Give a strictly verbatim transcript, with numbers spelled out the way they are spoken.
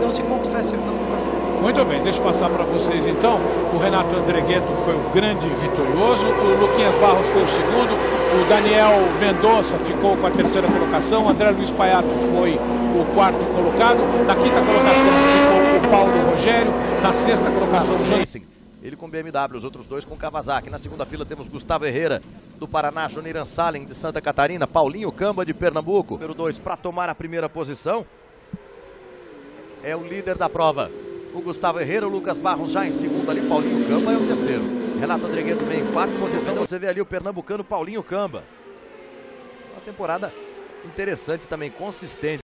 consigo conquistar essa segunda colocação. Muito bem, deixa eu passar para vocês então. O Renato Andregueto foi o grande vitorioso, o Luquinhas Barros foi o segundo, o Daniel Mendonça ficou com a terceira colocação, o André Luiz Paiato foi o quarto colocado, na quinta colocação ficou o Paulo Rogério, na sexta colocação o Johnny. Ele com B M W, os outros dois com Kawasaki. Na segunda fila temos Gustavo Herrera, do Paraná, Joniran Salem, de Santa Catarina, Paulinho Camba, de Pernambuco. Número dois, para tomar a primeira posição, é o líder da prova. O Gustavo Herrera, o Lucas Barros já em segundo ali, Paulinho Camba é o terceiro. Renato Andregueto vem em quarta posição, você vê ali o pernambucano Paulinho Camba. Uma temporada interessante também, consistente.